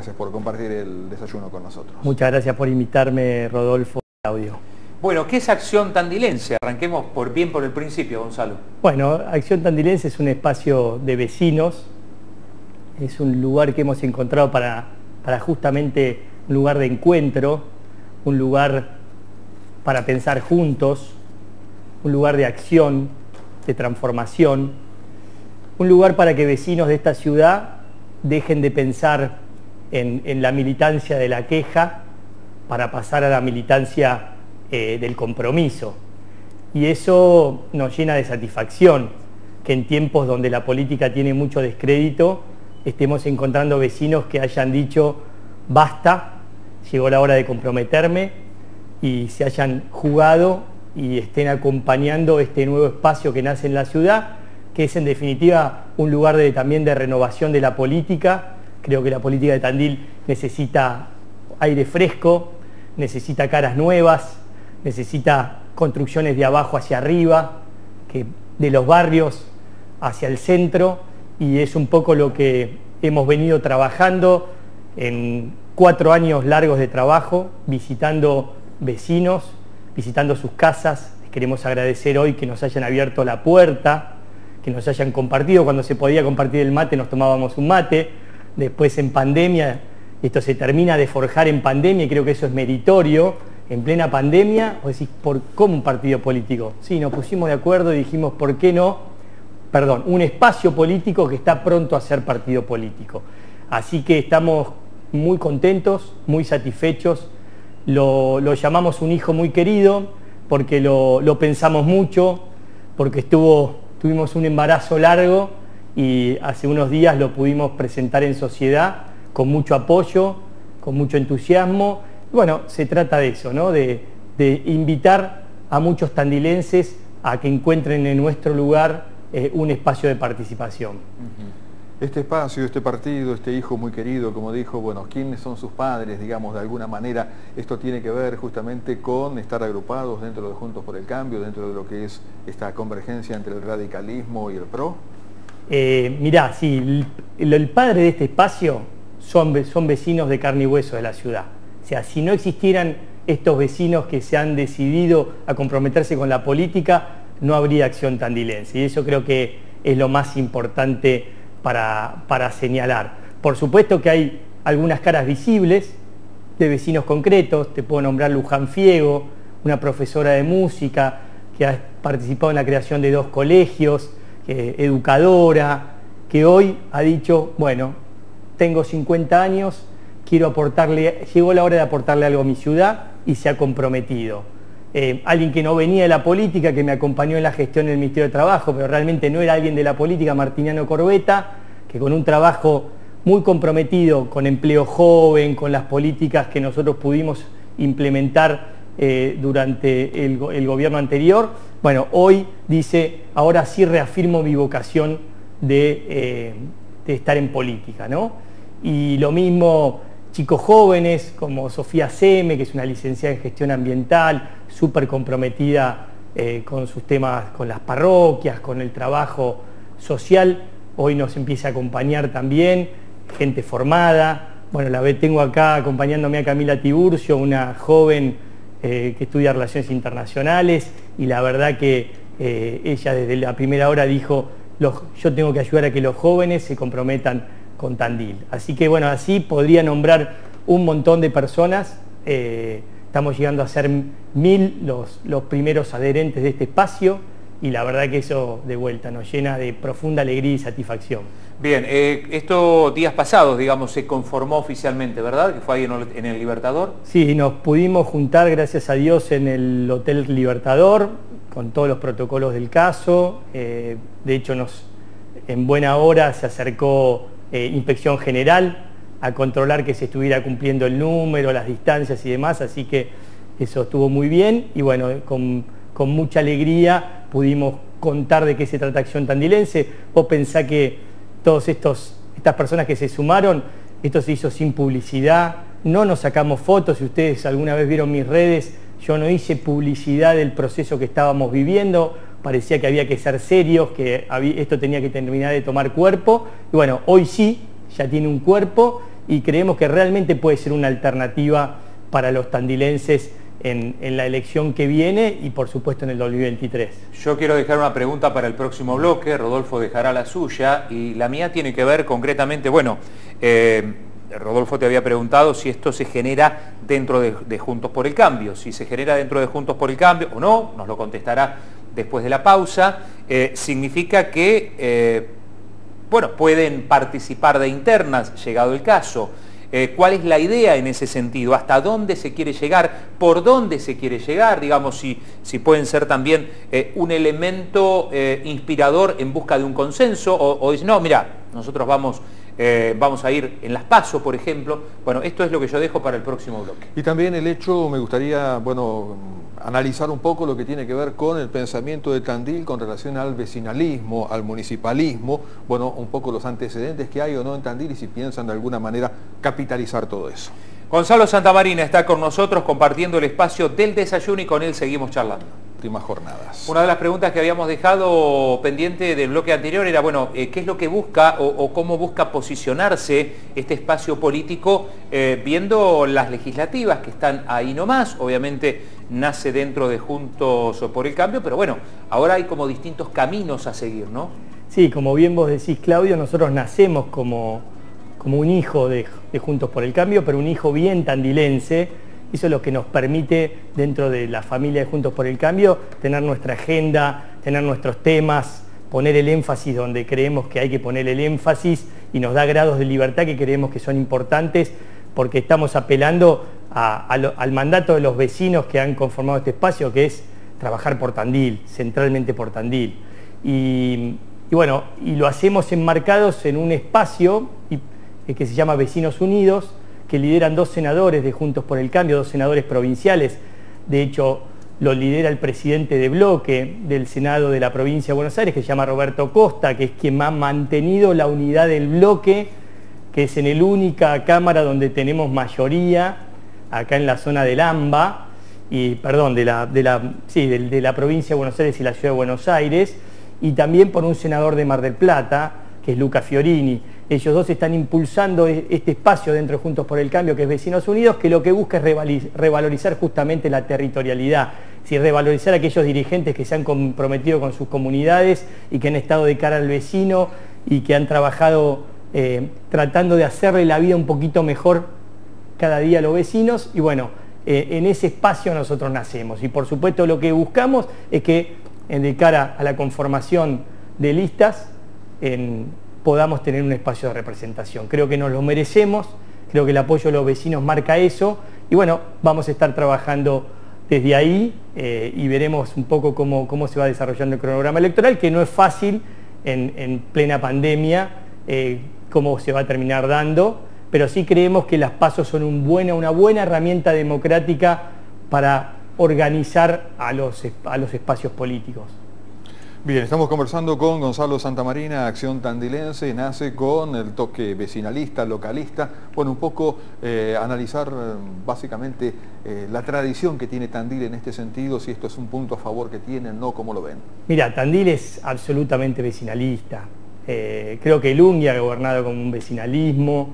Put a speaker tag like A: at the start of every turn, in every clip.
A: gracias por compartir el desayuno con nosotros.
B: Muchas gracias por invitarme, Rodolfo y Claudio.
C: Bueno, ¿qué es Acción Tandilense? Arranquemos bien por el principio, Gonzalo.
B: Bueno, Acción Tandilense es un espacio de vecinos, es un lugar que hemos encontrado para justamente un lugar de encuentro, un lugar para pensar juntos, un lugar de acción, de transformación, un lugar para que vecinos de esta ciudad dejen de pensar en la militancia de la queja para pasar a la militancia del compromiso. Y eso nos llena de satisfacción, que en tiempos donde la política tiene mucho descrédito, estemos encontrando vecinos que hayan dicho, basta, llegó la hora de comprometerme, y se hayan jugado y estén acompañando este nuevo espacio que nace en la ciudad, que es en definitiva un lugar también de renovación de la política. Creo que la política de Tandil necesita aire fresco, necesita caras nuevas, necesita construcciones de abajo hacia arriba, de los barrios hacia el centro, y es un poco lo que hemos venido trabajando en 4 años largos de trabajo, visitando vecinos, visitando sus casas. Les queremos agradecer hoy que nos hayan abierto la puerta, que nos hayan compartido. Cuando se podía compartir el mate nos tomábamos un mate. Después en pandemia, esto se termina de forjar en pandemia y creo que eso es meritorio. En plena pandemia, vos decís, ¿cómo un partido político? Sí, nos pusimos de acuerdo y dijimos, ¿por qué no? Un espacio político que está pronto a ser partido político. Así que estamos muy contentos, muy satisfechos. Lo llamamos un hijo muy querido porque lo pensamos mucho, porque tuvimos un embarazo largo y hace unos días lo pudimos presentar en sociedad con mucho apoyo, con mucho entusiasmo. Bueno, se trata de eso, ¿no? De invitar a muchos tandilenses a que encuentren en nuestro lugar un espacio de participación.
A: Este espacio, este partido, este hijo muy querido, como dijo, bueno, ¿quiénes son sus padres? Digamos, de alguna manera, esto tiene que ver justamente con estar agrupados dentro de Juntos por el Cambio, dentro de lo que es esta convergencia entre el radicalismo y el PRO.
B: Mirá, sí, el padre de este espacio son vecinos de carne y hueso de la ciudad. O sea, si no existieran estos vecinos que se han decidido a comprometerse con la política, no habría Acción Tandilense. Y eso creo que es lo más importante para señalar. Por supuesto que hay algunas caras visibles de vecinos concretos. Te puedo nombrar Luján Fiego, una profesora de música que ha participado en la creación de 2 colegios, educadora, que hoy ha dicho, bueno, tengo 50 años, llegó la hora de aportarle algo a mi ciudad, y se ha comprometido. Alguien que no venía de la política, que me acompañó en la gestión del Ministerio de Trabajo, pero realmente no era alguien de la política, Martiniano Corbeta, que con un trabajo muy comprometido con empleo joven, con las políticas que nosotros pudimos implementar durante el gobierno anterior, bueno, hoy dice, ahora sí reafirmo mi vocación de estar en política, ¿no? Y lo mismo chicos jóvenes como Sofía Seme, que es una licenciada en gestión ambiental, súper comprometida con sus temas, con las parroquias, con el trabajo social. Hoy nos empieza a acompañar también gente formada. Bueno, tengo acá acompañándome a Camila Tiburcio, una joven que estudia Relaciones Internacionales, y la verdad que ella desde la primera hora dijo, yo tengo que ayudar a que los jóvenes se comprometan con Tandil. Así que bueno, así podría nombrar un montón de personas. Estamos llegando a ser 1000 los primeros adherentes de este espacio, y la verdad que eso de vuelta nos llena de profunda alegría y satisfacción.
C: Bien, esto días pasados, digamos, se conformó oficialmente, ¿verdad? Que fue ahí en el Libertador.
B: Sí, nos pudimos juntar, gracias a Dios, en el Hotel Libertador, con todos los protocolos del caso. De hecho, en buena hora se acercó Inspección General a controlar que se estuviera cumpliendo el número, las distancias y demás, así que eso estuvo muy bien, y bueno, con mucha alegría pudimos contar de qué se trata Acción Tandilense. Vos pensá que todas estas personas que se sumaron, esto se hizo sin publicidad, no nos sacamos fotos. Si ustedes alguna vez vieron mis redes, yo no hice publicidad del proceso que estábamos viviendo, parecía que había que ser serios, que esto tenía que terminar de tomar cuerpo, y bueno, hoy sí, ya tiene un cuerpo, y creemos que realmente puede ser una alternativa para los tandilenses en la elección que viene y por supuesto en el 2023.
C: Yo quiero dejar una pregunta para el próximo bloque, Rodolfo dejará la suya y la mía tiene que ver concretamente, bueno, Rodolfo te había preguntado si esto se genera dentro de Juntos por el Cambio, si se genera dentro de Juntos por el Cambio o no, nos lo contestará después de la pausa. Significa que, bueno, pueden participar de internas, llegado el caso. ¿Cuál es la idea en ese sentido? ¿Hasta dónde se quiere llegar? ¿Por dónde se quiere llegar? Digamos, si pueden ser también un elemento inspirador en busca de un consenso, o dicen, no, mira, nosotros vamos a ir en las PASO, por ejemplo. Bueno, esto es lo que yo dejo para el próximo bloque.
A: Y también el hecho, me gustaría, bueno, analizar un poco lo que tiene que ver con el pensamiento de Tandil con relación al vecinalismo, al municipalismo, bueno, un poco los antecedentes que hay o no en Tandil y si piensan de alguna manera capitalizar todo eso.
C: Gonzalo Santamarina está con nosotros compartiendo el espacio del desayuno y con él seguimos charlando.
A: Últimas jornadas.
C: Una de las preguntas que habíamos dejado pendiente del bloque anterior era, bueno, ¿qué es lo que busca o cómo busca posicionarse este espacio político viendo las legislativas que están ahí nomás? Obviamente nace dentro de Juntos por el Cambio, pero bueno, ahora hay como distintos caminos a seguir, ¿no?
B: Sí, como bien vos decís, Claudio, nosotros nacemos como un hijo de Juntos por el Cambio, pero un hijo bien tandilense. Eso es lo que nos permite, dentro de la familia de Juntos por el Cambio, tener nuestra agenda, tener nuestros temas, poner el énfasis donde creemos que hay que poner el énfasis y nos da grados de libertad que creemos que son importantes porque estamos apelando al mandato de los vecinos que han conformado este espacio, que es trabajar por Tandil, centralmente por Tandil. Y bueno, y lo hacemos enmarcados en un espacio que se llama Vecinos Unidos, que lideran 2 senadores de Juntos por el Cambio, 2 senadores provinciales. De hecho, lo lidera el presidente de bloque del Senado de la provincia de Buenos Aires, que se llama Roberto Costa, que es quien ha mantenido la unidad del bloque, que es en la única cámara donde tenemos mayoría, acá en la zona del AMBA, y, perdón, de la provincia de Buenos Aires y la ciudad de Buenos Aires, y también por un senador de Mar del Plata, que es Luca Fiorini. Ellos dos están impulsando este espacio dentro de Juntos por el Cambio, que es Vecinos Unidos, que lo que busca es revalorizar justamente la territorialidad, es decir, revalorizar a aquellos dirigentes que se han comprometido con sus comunidades y que han estado de cara al vecino y que han trabajado tratando de hacerle la vida un poquito mejor cada día a los vecinos. Y bueno, en ese espacio nosotros nacemos. Y por supuesto lo que buscamos es que de cara a la conformación de listas, podamos tener un espacio de representación. Creo que nos lo merecemos, creo que el apoyo de los vecinos marca eso, y bueno, vamos a estar trabajando desde ahí y veremos un poco cómo se va desarrollando el cronograma electoral, que no es fácil en plena pandemia, cómo se va a terminar dando, pero sí creemos que las PASO son una buena herramienta democrática para organizar a los espacios políticos.
A: Bien, estamos conversando con Gonzalo Santamarina, Acción Tandilense, nace con el toque vecinalista, localista, bueno, un poco analizar básicamente la tradición que tiene Tandil en este sentido, si esto es un punto a favor que tienen, no, ¿cómo lo ven?
B: Mira, Tandil es absolutamente vecinalista, creo que Lunghi ha gobernado con un vecinalismo,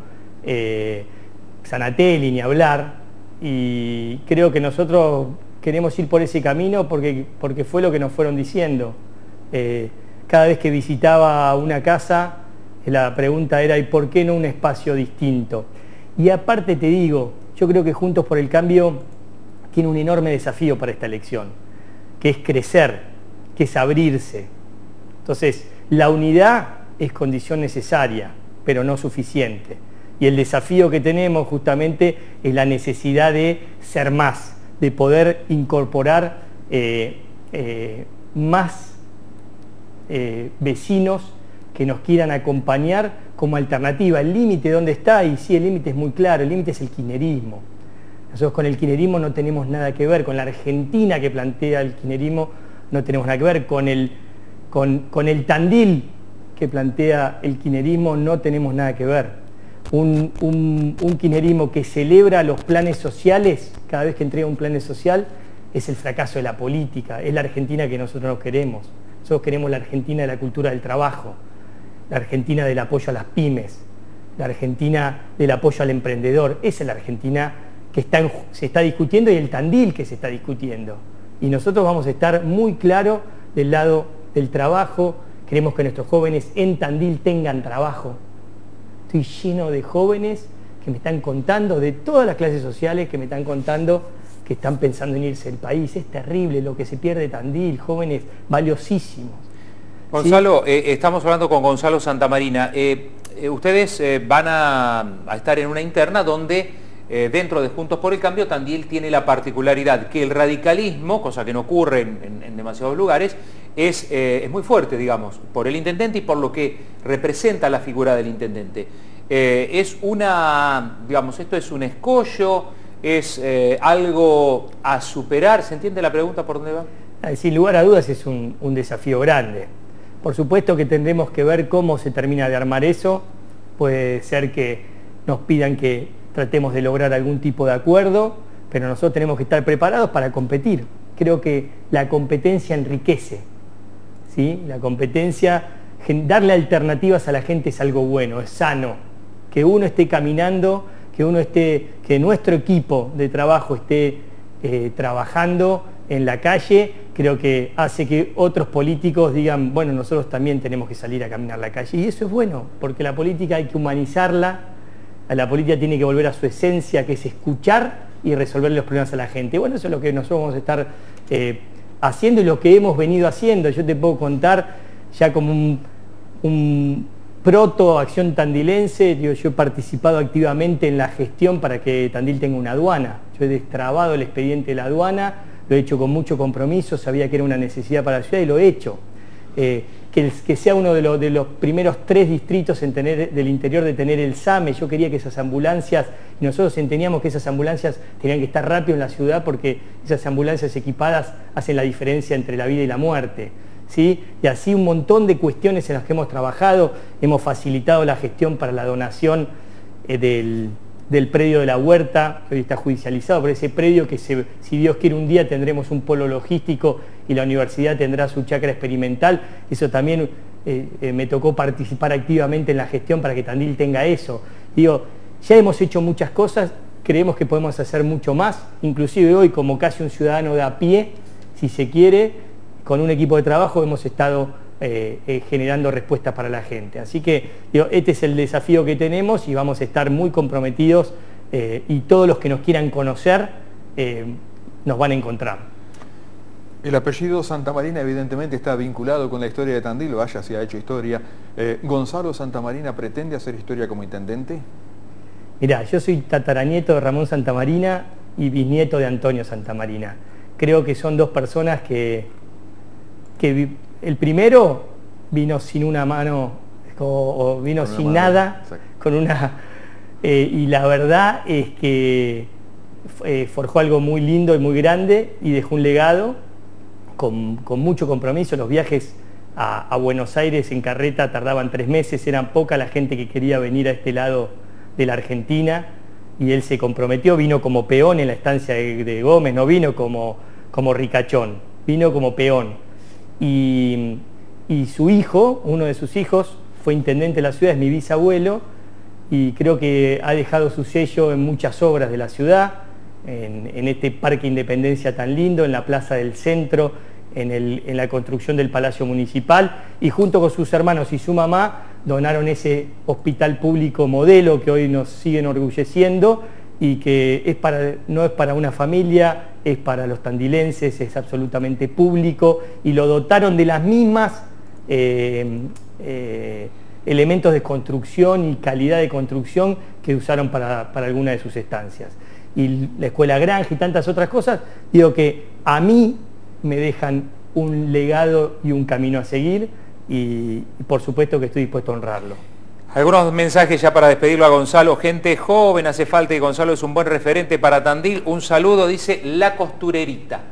B: Sanatelli ni hablar, y creo que nosotros queremos ir por ese camino porque fue lo que nos fueron diciendo. Cada vez que visitaba una casa, la pregunta era ¿y por qué no un espacio distinto? Y aparte te digo, yo creo que Juntos por el Cambio tiene un enorme desafío para esta elección, que es crecer, que es abrirse. Entonces, la unidad es condición necesaria, pero no suficiente. Y el desafío que tenemos justamente es la necesidad de ser más, de poder incorporar más vecinos que nos quieran acompañar como alternativa. El límite, ¿dónde está? Y sí, el límite es muy claro, el límite es el kirchnerismo. Nosotros con el kirchnerismo no tenemos nada que ver, con la Argentina que plantea el kirchnerismo no tenemos nada que ver, con el Tandil que plantea el kirchnerismo no tenemos nada que ver. Un kirchnerismo que celebra los planes sociales, cada vez que entrega un plan social, es el fracaso de la política, es la Argentina que nosotros no queremos. Nosotros queremos la Argentina de la cultura del trabajo, la Argentina del apoyo a las pymes, la Argentina del apoyo al emprendedor, esa es la Argentina que se está discutiendo y el Tandil que se está discutiendo. Y nosotros vamos a estar muy claros del lado del trabajo. Queremos que nuestros jóvenes en Tandil tengan trabajo. Estoy lleno de jóvenes que me están contando, de todas las clases sociales, que me están contando que están pensando en irse del país. Es terrible lo que se pierde Tandil, jóvenes valiosísimos.
C: Gonzalo, ¿sí? Estamos hablando con Gonzalo Santamarina. Ustedes van a estar en una interna donde dentro de Juntos por el Cambio, Tandil tiene la particularidad que el radicalismo, cosa que no ocurre en demasiados lugares, es muy fuerte, digamos, por el intendente y por lo que representa la figura del intendente. Es digamos, esto es un escollo, es algo a superar. ¿Se entiende la pregunta por dónde va?
B: Sin lugar a dudas es un desafío grande. Por supuesto que tendremos que ver cómo se termina de armar eso. Puede ser que nos pidan que tratemos de lograr algún tipo de acuerdo, pero nosotros tenemos que estar preparados para competir. Creo que la competencia enriquece, ¿sí? La competencia, darle alternativas a la gente es algo bueno, es sano. Que uno esté caminando, que nuestro equipo de trabajo esté trabajando en la calle, creo que hace que otros políticos digan, bueno, nosotros también tenemos que salir a caminar la calle. Y eso es bueno, porque la política hay que humanizarla. La política tiene que volver a su esencia, que es escuchar y resolver los problemas a la gente. Bueno, eso es lo que nosotros vamos a estar haciendo y lo que hemos venido haciendo. Yo te puedo contar ya como un proto-acción tandilense. Yo he participado activamente en la gestión para que Tandil tenga una aduana. Yo he destrabado el expediente de la aduana, lo he hecho con mucho compromiso, sabía que era una necesidad para la ciudad y lo he hecho. Que sea uno de los primeros 3 distritos del interior de tener el SAME. Yo quería que esas ambulancias, y nosotros entendíamos que esas ambulancias tenían que estar rápido en la ciudad porque esas ambulancias equipadas hacen la diferencia entre la vida y la muerte, ¿sí? Y así un montón de cuestiones en las que hemos trabajado. Hemos facilitado la gestión para la donación del predio de la Huerta, que hoy está judicializado, por ese predio que si Dios quiere un día tendremos un polo logístico y la universidad tendrá su chacra experimental. Eso también me tocó participar activamente en la gestión para que Tandil tenga eso. Digo, ya hemos hecho muchas cosas, creemos que podemos hacer mucho más, inclusive hoy como casi un ciudadano de a pie, si se quiere, con un equipo de trabajo hemos estado generando respuestas para la gente. Así que digo, este es el desafío que tenemos y vamos a estar muy comprometidos y todos los que nos quieran conocer nos van a encontrar.
A: El apellido Santamarina evidentemente está vinculado con la historia de Tandil, vaya si ha hecho historia. ¿Gonzalo Santamarina pretende hacer historia como intendente?
B: Mirá, yo soy tataranieto de Ramón Santamarina y bisnieto de Antonio Santamarina. Creo que son dos personas que el primero vino sin una mano, o vino sin mano, nada, con y la verdad es que forjó algo muy lindo y muy grande y dejó un legado con mucho compromiso. Los viajes a Buenos Aires en carreta tardaban 3 meses, eran poca la gente que quería venir a este lado de la Argentina y él se comprometió, vino como peón en la estancia de Gómez, no vino como ricachón, vino como peón. Y su hijo, uno de sus hijos, fue intendente de la ciudad, es mi bisabuelo, y creo que ha dejado su sello en muchas obras de la ciudad, en este Parque Independencia tan lindo, en la Plaza del Centro, en la construcción del Palacio Municipal, y junto con sus hermanos y su mamá donaron ese hospital público modelo que hoy nos sigue enorgulleciendo y que no es para una familia, es para los tandilenses, es absolutamente público y lo dotaron de las mismas elementos de construcción y calidad de construcción que usaron para alguna de sus estancias. Y la Escuela Granja y tantas otras cosas, digo que a mí me dejan un legado y un camino a seguir y por supuesto que estoy dispuesto a honrarlo.
C: Algunos mensajes ya para despedirlo a Gonzalo. Gente joven hace falta y Gonzalo es un buen referente para Tandil. Un saludo, dice La Costurerita.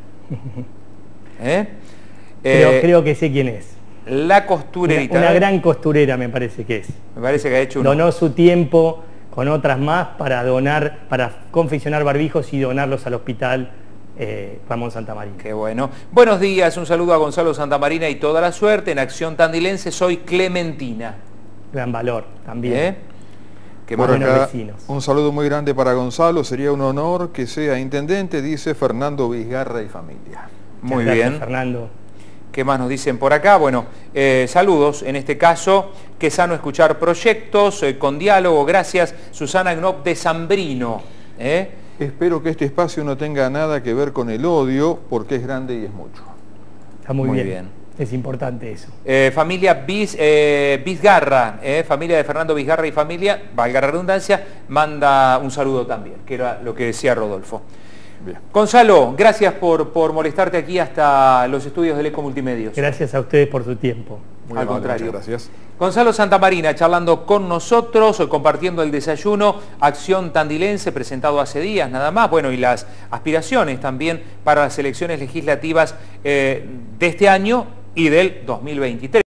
B: Creo que sé quién es.
C: La Costurerita.
B: Una gran costurera me parece que es.
C: Me parece que ha hecho
B: Donó su tiempo con otras más para confeccionar barbijos y donarlos al hospital Ramón Santamarina.
C: Qué bueno. Buenos días, un saludo a Gonzalo Santamarina y toda la suerte. En Acción Tandilense soy Clementina.
B: Gran valor también.
C: que
A: Por
C: más
A: acá,
B: vecinos.
A: un saludo muy grande para Gonzalo, sería un honor que sea intendente, dice Fernando Vizgarra y familia.
C: Muy
B: Gracias,
C: bien.
B: Fernando.
C: ¿Qué más nos dicen por acá? Bueno, saludos en este caso. Qué sano escuchar proyectos con diálogo. Gracias, Susana Gnop de Zambrino.
A: Espero que este espacio no tenga nada que ver con el odio, porque es grande y es mucho.
B: Está muy bien. Es importante eso.
C: Familia Vizgarra, familia de Fernando Vizgarra y familia, valga la redundancia, manda un saludo también, que era lo que decía Rodolfo.
A: Bien.
C: Gonzalo, gracias por molestarte aquí hasta los estudios del Eco Multimedios.
B: Gracias a ustedes por su tiempo.
A: Muy
C: Al
A: amable,
C: contrario.
A: muchas gracias.
C: Gonzalo Santamarina charlando con nosotros, compartiendo el desayuno, Acción Tandilense presentado hace días nada más, bueno, y las aspiraciones también para las elecciones legislativas de este año y del 2023.